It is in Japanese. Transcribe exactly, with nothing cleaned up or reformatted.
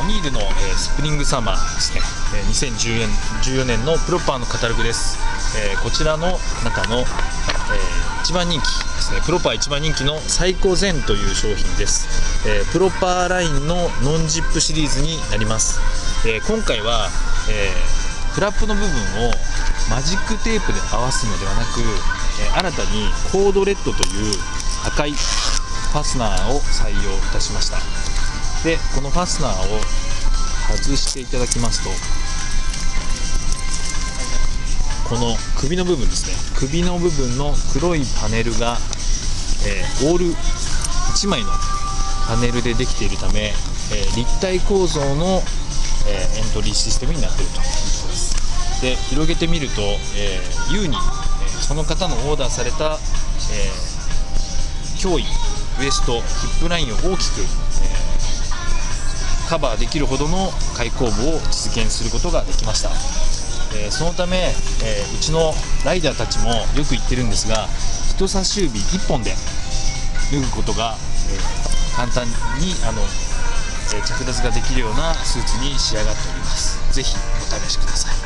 ニールの、えー、スプリングサマーですね、えー、にせんじゅうよねんのプロパーのカタログです。えー、こちらの中の、えー、一番人気ですね、プロパー一番人気のサイコゼンという商品です。えー、プロパーラインのノンジップシリーズになります。えー、今回は、えー、フラップの部分をマジックテープで合わすのではなく、えー、新たにコードレッドという赤いファスナーを採用いたしました。でこのファスナーを外していただきますと、この首の部分ですね、首の部分の黒いパネルが、えー、オールいちまいのパネルでできているため、えー、立体構造の、えー、エントリーシステムになっているということです。で広げてみると、えー、優に、えー、その方のオーダーされた、えー、胸囲、ウエスト、ヒップラインを大きく、えー、カバーできるほどの開口部を実現することができました。えー、そのため、えー、うちのライダーたちもよく言ってるんですが、人差し指いっぽんで脱ぐことが、えー、簡単にあの、えー、着脱ができるようなスーツに仕上がっております。ぜひお試しください。